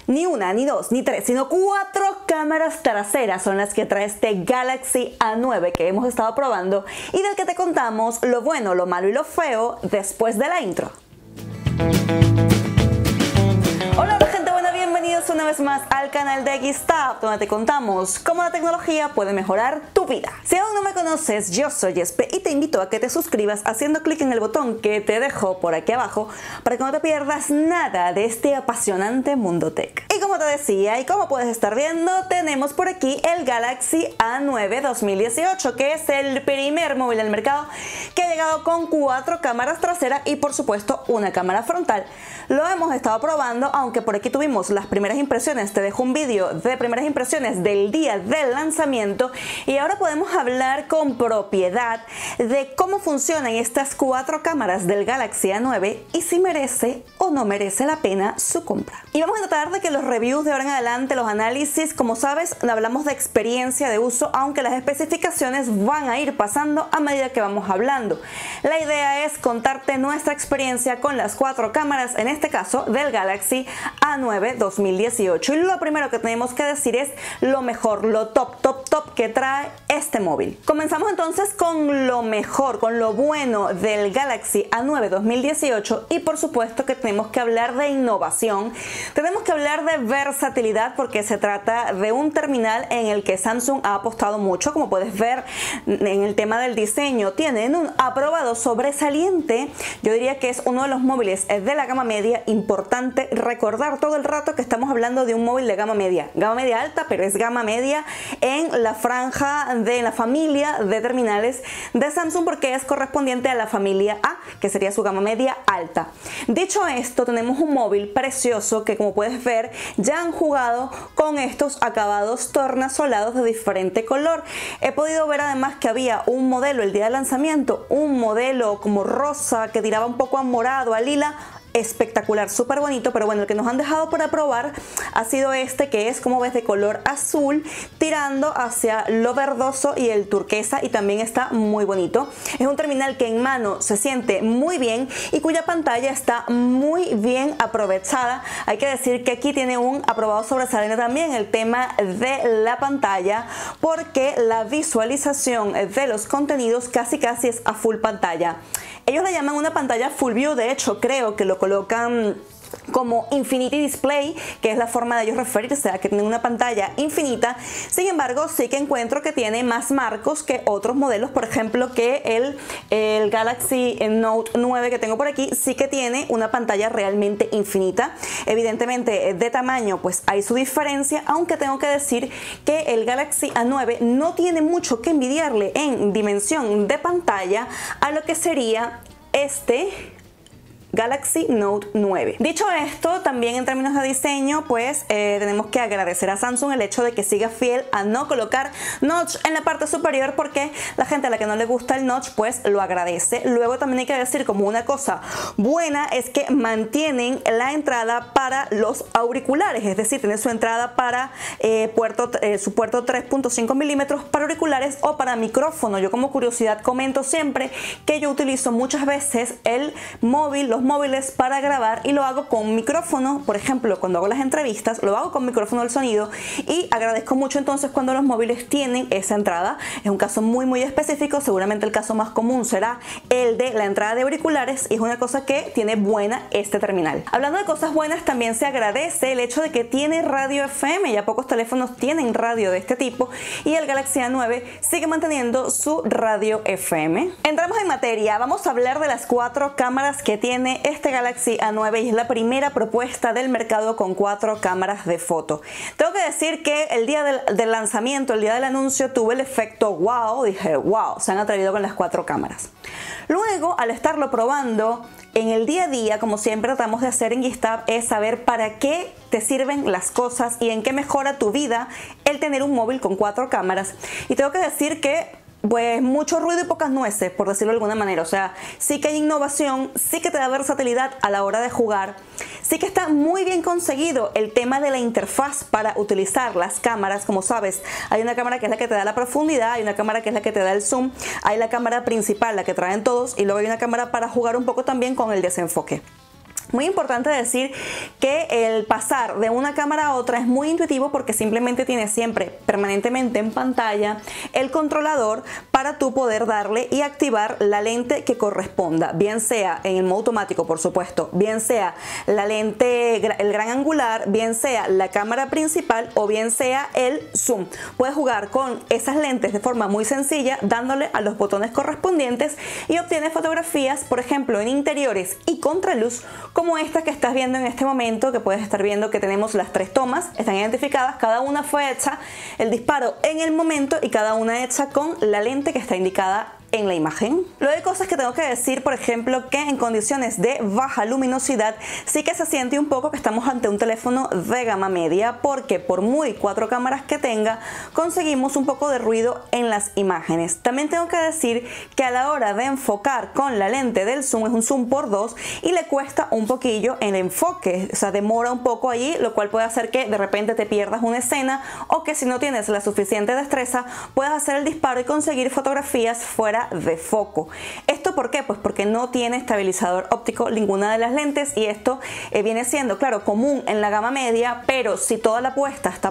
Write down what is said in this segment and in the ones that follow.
Ni una, ni dos, ni tres, sino 4 cámaras traseras son las que trae este Galaxy A9 que hemos estado probando y del que te contamos lo bueno, lo malo y lo feo después de la intro. Hola gente buena, bienvenidos una vez más al canal de Geekstuff, donde te contamos cómo la tecnología puede mejorar tu vida. Si aún no me conoces, yo soy Espe y te invito a que te suscribas haciendo clic en el botón que te dejo por aquí abajo para que no te pierdas nada de este apasionante mundo tech. Y como te decía y como puedes estar viendo, tenemos por aquí el Galaxy A9 2018, que es el primer móvil del mercado que ha llegado con 4 cámaras traseras y por supuesto una cámara frontal. Lo hemos estado probando, aunque por aquí tuvimos las primeras impresiones. Te dejo un vídeo de primeras impresiones del día del lanzamiento y ahora podemos hablar con propiedad de cómo funcionan estas 4 cámaras del Galaxy A9 y si merece o no merece la pena su compra. Y vamos a tratar de que los reviews de ahora en adelante, los análisis, como sabes, hablamos de experiencia de uso, aunque las especificaciones van a ir pasando a medida que vamos hablando. La idea es contarte nuestra experiencia con las 4 cámaras, en este caso del Galaxy A9 2018. Y lo primero que tenemos que decir es lo mejor, lo top que trae este móvil. Comenzamos entonces con lo mejor, con lo bueno del Galaxy A9 2018 y por supuesto que tenemos que hablar de innovación, tenemos que hablar de versatilidad porque se trata de un terminal en el que Samsung ha apostado mucho, como puedes ver en el tema del diseño. Tienen un aprobado sobresaliente, yo diría que es uno de los móviles de la gama media. Importante recordar todo el rato que estamos hablando de un móvil de gama media alta, pero es gama media en la franja de la familia de terminales de Samsung porque es correspondiente a la familia A, que sería su gama media alta. Dicho esto, tenemos un móvil precioso que, como puedes ver, ya han jugado con estos acabados tornasolados de diferente color. He podido ver además que había un modelo el día de lanzamiento, un modelo como rosa que tiraba un poco a morado, a lila. Espectacular, súper bonito, pero bueno, el que nos han dejado para probar ha sido este, que es, como ves, de color azul tirando hacia lo verdoso y el turquesa, y también está muy bonito. Es un terminal que en mano se siente muy bien y cuya pantalla está muy bien aprovechada. Hay que decir que aquí tiene un aprobado sobresaliente también el tema de la pantalla, porque la visualización de los contenidos casi es a full pantalla. Ellos le llaman una pantalla full view, de hecho creo que lo colocan como Infinity Display, que es la forma de ellos referirse a que tienen una pantalla infinita. Sin embargo, sí que encuentro que tiene más marcos que otros modelos, por ejemplo que el Galaxy Note 9 que tengo por aquí, sí que tiene una pantalla realmente infinita. Evidentemente de tamaño pues hay su diferencia, aunque tengo que decir que el Galaxy A9 no tiene mucho que envidiarle en dimensión de pantalla a lo que sería este Galaxy Note 9. Dicho esto, también en términos de diseño, pues tenemos que agradecer a Samsung el hecho de que siga fiel a no colocar notch en la parte superior, porque la gente a la que no le gusta el notch pues lo agradece. Luego también hay que decir, como una cosa buena, es que mantienen la entrada para los auriculares, es decir, tiene su entrada para su puerto 3.5 milímetros para auriculares o para micrófono. Yo, como curiosidad, comento siempre que yo utilizo muchas veces el móvil, los móviles, para grabar, y lo hago con micrófono. Por ejemplo, cuando hago las entrevistas lo hago con micrófono del sonido, y agradezco mucho entonces cuando los móviles tienen esa entrada. Es un caso muy específico, seguramente el caso más común será el de la entrada de auriculares, y es una cosa que tiene buena este terminal. Hablando de cosas buenas, también se agradece el hecho de que tiene radio FM. Ya pocos teléfonos tienen radio de este tipo y el Galaxy A9 sigue manteniendo su radio FM. Entramos en materia, vamos a hablar de las 4 cámaras que tiene este Galaxy A9 y es la primera propuesta del mercado con 4 cámaras de foto. Tengo que decir que el día del lanzamiento, el día del anuncio, tuve el efecto wow, dije wow, se han atrevido con las 4 cámaras. Luego, al estarlo probando en el día a día, como siempre tratamos de hacer en Geekstuff, es saber para qué te sirven las cosas y en qué mejora tu vida el tener un móvil con 4 cámaras. Y tengo que decir que pues mucho ruido y pocas nueces, por decirlo de alguna manera. O sea, sí que hay innovación, sí que te da versatilidad a la hora de jugar, sí que está muy bien conseguido el tema de la interfaz para utilizar las cámaras. Como sabes, hay una cámara que es la que te da la profundidad, hay una cámara que es la que te da el zoom, hay la cámara principal, la que traen todos, y luego hay una cámara para jugar un poco también con el desenfoque. Muy importante decir que el pasar de una cámara a otra es muy intuitivo porque simplemente tienes siempre permanentemente en pantalla el controlador para tú poder darle y activar la lente que corresponda, bien sea en el modo automático, por supuesto, bien sea la lente, el gran angular, bien sea la cámara principal o bien sea el zoom. Puedes jugar con esas lentes de forma muy sencilla dándole a los botones correspondientes y obtienes fotografías, por ejemplo, en interiores y contraluz, como esta que estás viendo en este momento, que puedes estar viendo que tenemos las 3 tomas, están identificadas, cada una fue hecha el disparo en el momento y cada una hecha con la lente que está indicada en la imagen. Luego hay cosas que tengo que decir, por ejemplo, que en condiciones de baja luminosidad sí que se siente un poco que estamos ante un teléfono de gama media, porque por muy 4 cámaras que tenga, conseguimos un poco de ruido en las imágenes. También tengo que decir que a la hora de enfocar con la lente del zoom, es un zoom por 2 y le cuesta un poquillo el enfoque, o sea, demora un poco allí, lo cual puede hacer que de repente te pierdas una escena o que si no tienes la suficiente destreza puedas hacer el disparo y conseguir fotografías fuera de foco. ¿Esto por qué? Pues porque no tiene estabilizador óptico ninguna de las lentes y esto viene siendo, claro, común en la gama media, pero si toda la apuesta está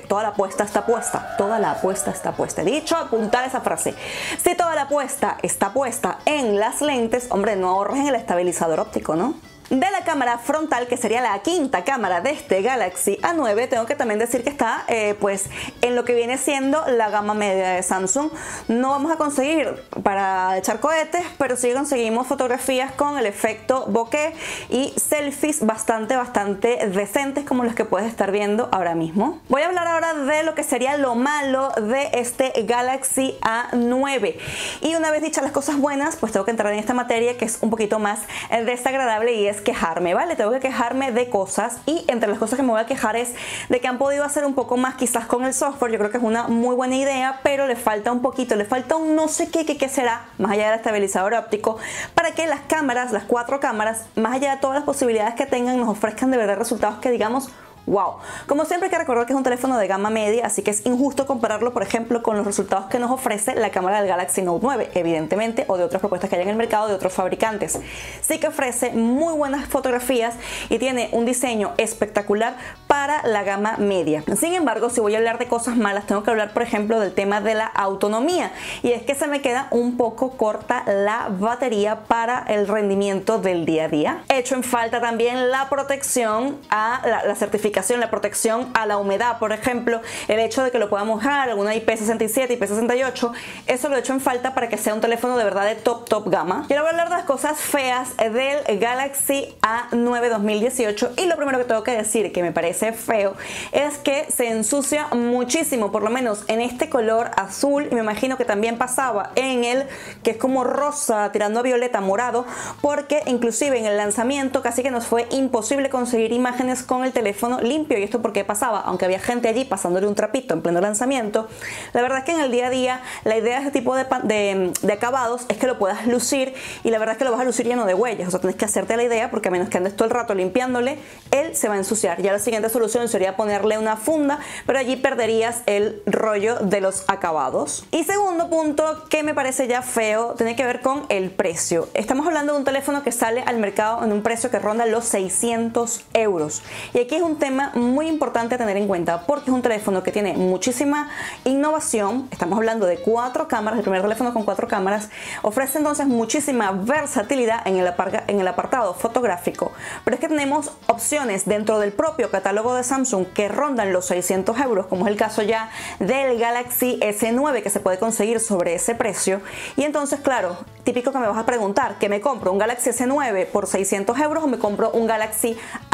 puesta, he dicho, apuntar esa frase, si toda la apuesta está puesta en las lentes, hombre, no ahorres en el estabilizador óptico, ¿no? De la cámara frontal, que sería la quinta cámara de este Galaxy A9, tengo que también decir que está pues en lo que viene siendo la gama media de Samsung. No vamos a conseguir para echar cohetes, pero sí conseguimos fotografías con el efecto bokeh y selfies bastante decentes como los que puedes estar viendo ahora mismo. Voy a hablar ahora de lo que sería lo malo de este Galaxy A9. Y una vez dichas las cosas buenas, pues tengo que entrar en esta materia que es un poquito más desagradable y es quejarme, ¿vale? Tengo que quejarme de cosas y entre las cosas que me voy a quejar es de que han podido hacer un poco más quizás con el software. Yo creo que es una muy buena idea, pero le falta un poquito, le falta un no sé qué será, más allá del estabilizador óptico, para que las cámaras, las 4 cámaras, más allá de todas las posibilidades que tengan, nos ofrezcan de verdad resultados que digamos wow. Como siempre hay que recordar que es un teléfono de gama media, así que es injusto compararlo, por ejemplo, con los resultados que nos ofrece la cámara del Galaxy Note 9, evidentemente, o de otras propuestas que hay en el mercado de otros fabricantes. Sí que ofrece muy buenas fotografías y tiene un diseño espectacular para la gama media. Sin embargo, si voy a hablar de cosas malas, tengo que hablar, por ejemplo, del tema de la autonomía, y es que se me queda un poco corta la batería para el rendimiento del día a día. He hecho en falta también la protección a la certificación, la protección a la humedad, por ejemplo, el hecho de que lo pueda mojar, alguna IP67, IP68, eso lo he hecho en falta para que sea un teléfono de verdad de top gama. Quiero hablar de las cosas feas del Galaxy A9 2018 y lo primero que tengo que decir que me parece feo es que se ensucia muchísimo, por lo menos en este color azul, y me imagino que también pasaba en el que es como rosa tirando a violeta morado, porque inclusive en el lanzamiento casi que nos fue imposible conseguir imágenes con el teléfono limpio. ¿Y esto por qué pasaba? Aunque había gente allí pasándole un trapito en pleno lanzamiento, la verdad es que en el día a día la idea de este tipo de acabados es que lo puedas lucir, y la verdad es que lo vas a lucir lleno de huellas. O sea, tienes que hacerte la idea, porque a menos que andes todo el rato limpiándole, él se va a ensuciar. Ya la siguiente solución sería ponerle una funda, pero allí perderías el rollo de los acabados. Y segundo punto que me parece ya feo, tiene que ver con el precio. Estamos hablando de un teléfono que sale al mercado en un precio que ronda los 600 euros. Y aquí es un tema muy importante a tener en cuenta, porque es un teléfono que tiene muchísima innovación. Estamos hablando de 4 cámaras, el primer teléfono con 4 cámaras, ofrece entonces muchísima versatilidad en el apartado fotográfico, pero es que tenemos opciones dentro del propio catálogo de Samsung que rondan los 600 euros, como es el caso ya del Galaxy S9, que se puede conseguir sobre ese precio. Y entonces, claro, típico que me vas a preguntar, ¿que me compro un Galaxy S9 por 600 euros o me compro un Galaxy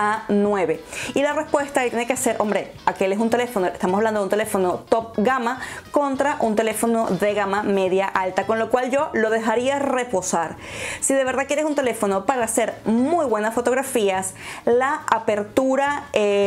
A9? Y la respuesta ahí tiene que ser, hombre, aquel es un teléfono, estamos hablando de un teléfono top gama contra un teléfono de gama media alta, con lo cual yo lo dejaría reposar. Si de verdad quieres un teléfono para hacer muy buenas fotografías, la apertura,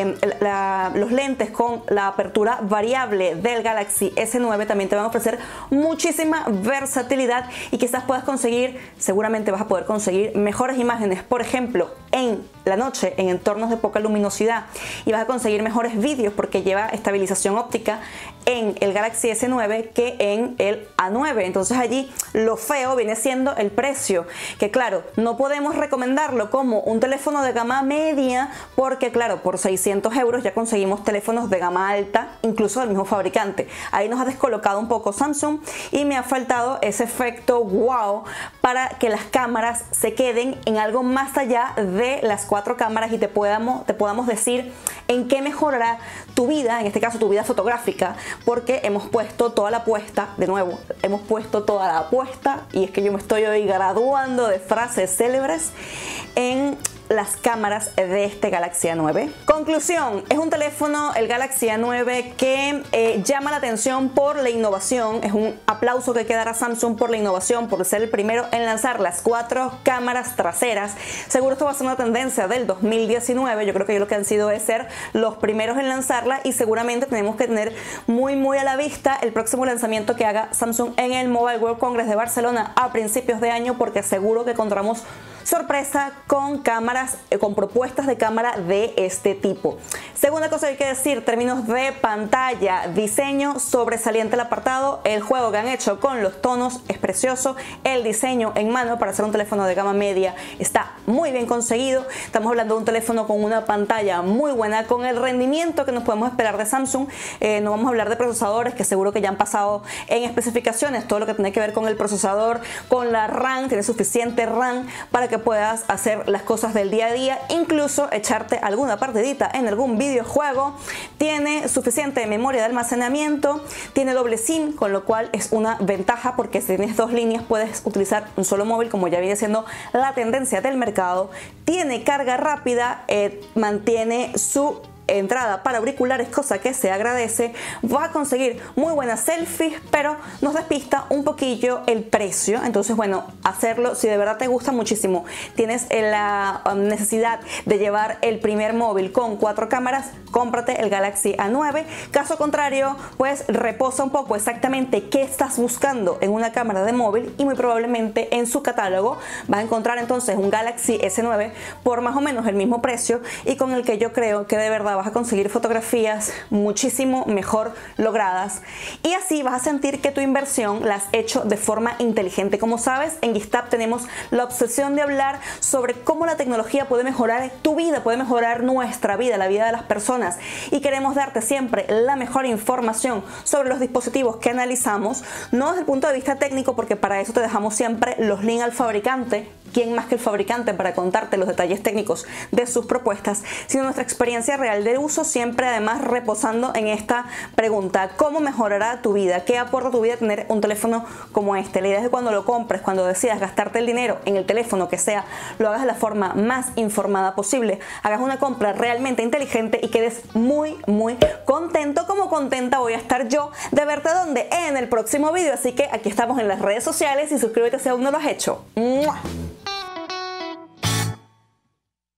los lentes con la apertura variable del Galaxy S9 también te van a ofrecer muchísima versatilidad, y quizás puedas conseguir, seguramente vas a poder conseguir mejores imágenes, por ejemplo, en la noche en entornos de poca luminosidad y vas a conseguir mejores vídeos porque lleva estabilización óptica en el Galaxy S9 que en el A9. Entonces allí lo feo viene siendo el precio, que claro, no podemos recomendarlo como un teléfono de gama media porque claro, por 600 euros ya conseguimos teléfonos de gama alta, incluso del mismo fabricante. Ahí nos ha descolocado un poco Samsung y me ha faltado ese efecto wow para que las cámaras se queden en algo más allá de las 4 cámaras y te podamos decir en qué mejorará tu vida, en este caso tu vida fotográfica, porque hemos puesto toda la apuesta, de nuevo, hemos puesto toda la apuesta, y es que yo me estoy hoy graduando de frases célebres, en las cámaras de este Galaxy A9. Conclusión, es un teléfono, el Galaxy A9, que llama la atención por la innovación. Es un aplauso que hay que dar a Samsung por la innovación, por ser el primero en lanzar las 4 cámaras traseras. Seguro esto va a ser una tendencia del 2019, yo creo que lo que han sido es ser los primeros en lanzarla, y seguramente tenemos que tener muy a la vista el próximo lanzamiento que haga Samsung en el Mobile World Congress de Barcelona a principios de año, porque seguro que encontramos sorpresa con cámaras, con propuestas de cámara de este tipo. Segunda cosa que hay que decir, términos de pantalla, diseño sobresaliente el apartado, el juego que han hecho con los tonos es precioso, el diseño en mano para ser un teléfono de gama media está muy bien conseguido. Estamos hablando de un teléfono con una pantalla muy buena, con el rendimiento que nos podemos esperar de Samsung. No vamos a hablar de procesadores, que seguro que ya han pasado en especificaciones, todo lo que tiene que ver con el procesador, con la RAM, tiene suficiente RAM para que puedas hacer las cosas del día a día, incluso echarte alguna partidita en algún videojuego. Tiene suficiente memoria de almacenamiento, tiene doble SIM, con lo cual es una ventaja porque si tienes 2 líneas puedes utilizar un solo móvil, como ya viene siendo la tendencia del mercado. Tiene carga rápida, mantiene su entrada para auriculares, cosa que se agradece. Vas a conseguir muy buenas selfies, pero nos despista un poquillo el precio. Entonces, bueno, hacerlo si de verdad te gusta muchísimo, tienes la necesidad de llevar el primer móvil con 4 cámaras, cómprate el Galaxy A9. Caso contrario, pues reposa un poco exactamente qué estás buscando en una cámara de móvil, y muy probablemente en su catálogo vas a encontrar entonces un Galaxy S9 por más o menos el mismo precio, y con el que yo creo que de verdad vas a conseguir fotografías muchísimo mejor logradas, y así vas a sentir que tu inversión la has hecho de forma inteligente. Como sabes, en Gistap tenemos la obsesión de hablar sobre cómo la tecnología puede mejorar tu vida, puede mejorar nuestra vida, la vida de las personas, y queremos darte siempre la mejor información sobre los dispositivos que analizamos, no desde el punto de vista técnico, porque para eso te dejamos siempre los links al fabricante. ¿Quién más que el fabricante para contarte los detalles técnicos de sus propuestas? Sino nuestra experiencia real de uso, siempre además reposando en esta pregunta: ¿cómo mejorará tu vida? ¿Qué aporta a tu vida tener un teléfono como este? La idea es que cuando lo compres, cuando decidas gastarte el dinero en el teléfono que sea, lo hagas de la forma más informada posible, hagas una compra realmente inteligente y quedes muy contento, como contenta voy a estar yo de verte donde en el próximo vídeo. Así que aquí estamos en las redes sociales y suscríbete si aún no lo has hecho. ¡Mua!